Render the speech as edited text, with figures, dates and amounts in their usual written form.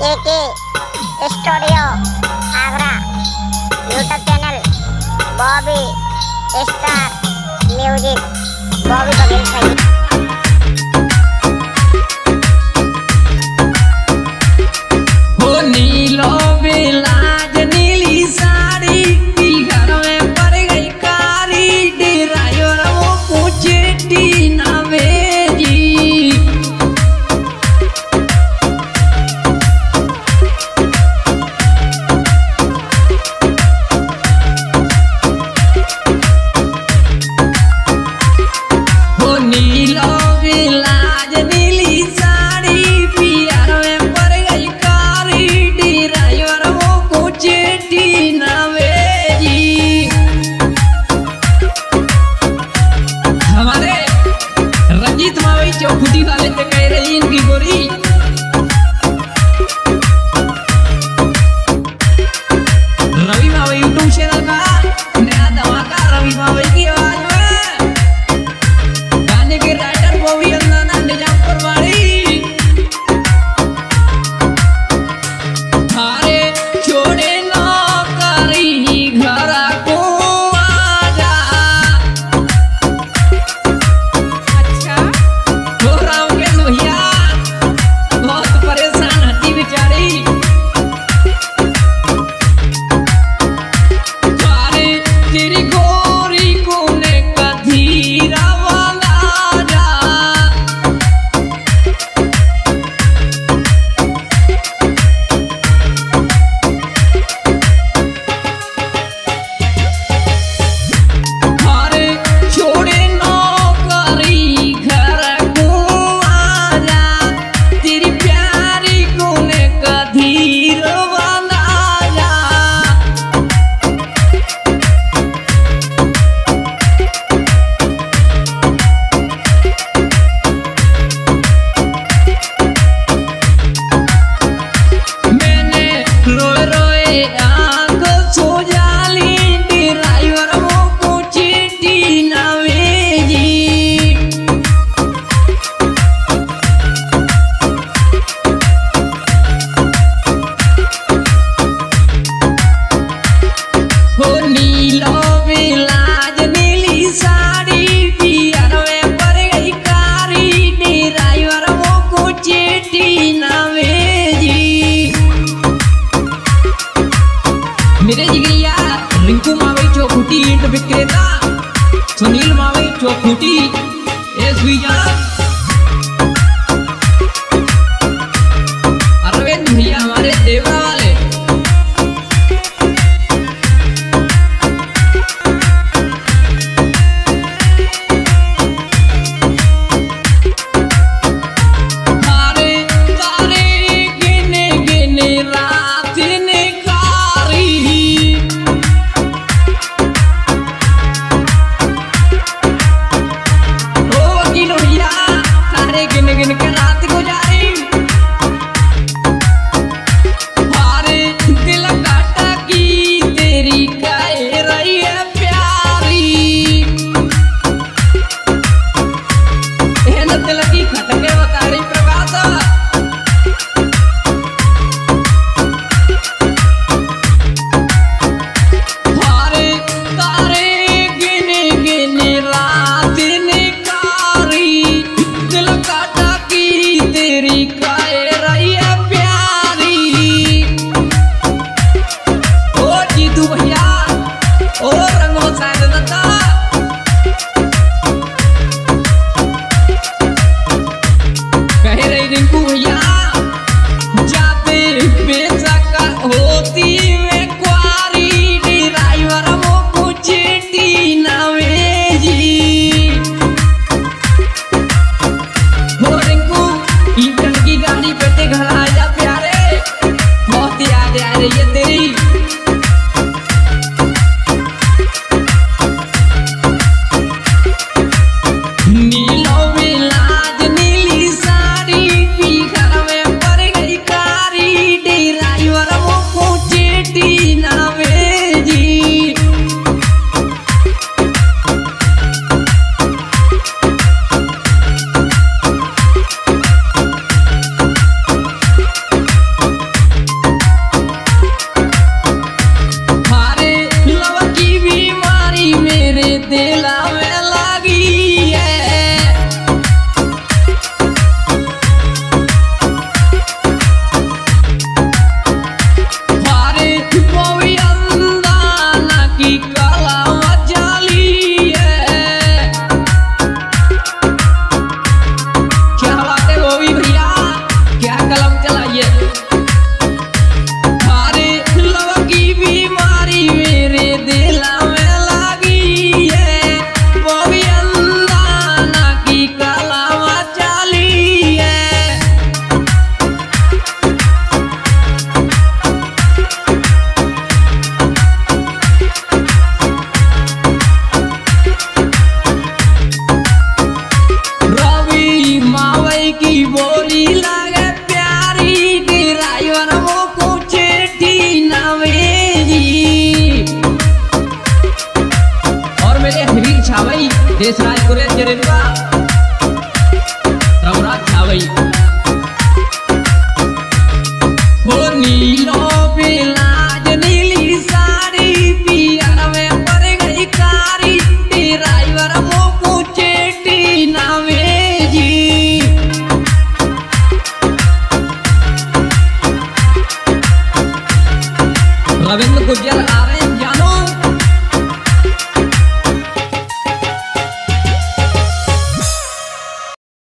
के studio Agra, YouTube channel Bobby star music, Bobby Baghel सही। चौखुटी वाले पे कह रही इनकी गोरी रवि मावई यूट्यूब चैनल का नया धमाका रवि मावई की आवाज में गाने के राइटर बॉबी अंदाना निजामपुर वाली थारे छोड़े ना करी घर को आजा। अच्छा भैया बहुत परेशान हटी बेचारी तेरी गोरी को ने कधीरा वाला जा। अरे छोड़े ना करी घर को आजा, तेरी प्यारी को ने कधीर वाला जा। मैंने रोए रोए आंख सो जाली, ड्राइवर वो को चिट्ठी ना भेजी। हो नीलो बिलाज नीली साड़ी, पियर में पर गई कारी, ड्राइवर वो को चिट्ठी ना भेजी। मेरे जिगरिया रिंकू मावई चौखुटी ईंट विक्रेता, सुनील मावई चौखुटी अरविंद भैया हमारे देवरा वाले। तारे तारे गिने गिने रात ने पिक्चर इनका रवराज छावई हो नीलो बिलाज नीली साड़ी पियर में पर गई कारी ड्राइवर वो पूछे नावे जी रविंद्र गुज्जर